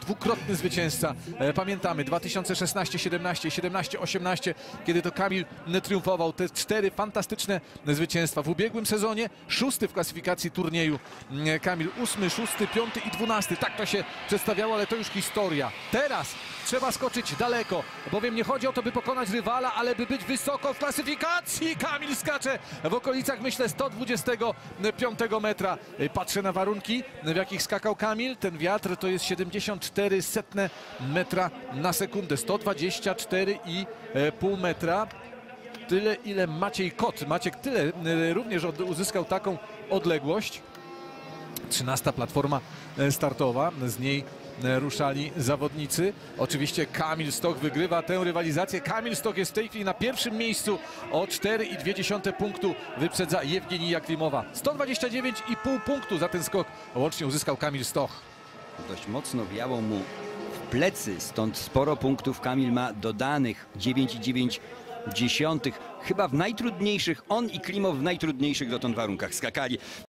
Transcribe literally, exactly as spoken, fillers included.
dwukrotny zwycięzca. Pamiętamy dwa tysiące szesnaście siedemnaście, siedemnaście osiemnaście, kiedy to Kamil triumfował. Te cztery fantastyczne zwycięstwa. W ubiegłym sezonie szósty w klasyfikacji turnieju Kamil, ósmy, szósty, piąty i dwunasty. Tak to się przedstawiało, ale to już historia. Teraz trzeba skoczyć daleko, bowiem nie chodzi o to, by pokonać rywala, ale by być wysoko w klasyfikacji. Kamil skacze w okolicach, myślę, sto dwudziestego piątego metra. Patrzę na warunki, w jakich skakał Kamil. Ten wiatr to jest siedemdziesiąt cztery setne metra na sekundę. sto dwadzieścia cztery i pół metra. Tyle, ile Maciej Kot. Maciek tyle również uzyskał taką odległość. trzynasta platforma startowa, z niej ruszali zawodnicy. Oczywiście Kamil Stoch wygrywa tę rywalizację. Kamil Stoch jest w tej chwili na pierwszym miejscu, o cztery i dwie dziesiąte punktu wyprzedza Jewgenija Klimowa. sto dwadzieścia dziewięć i pół punktu za ten skok łącznie uzyskał Kamil Stoch. Dość mocno wiało mu w plecy, stąd sporo punktów Kamil ma dodanych. dziewięć i dziewięć dziesiątych. Chyba w najtrudniejszych, on i Klimow w najtrudniejszych dotąd warunkach skakali.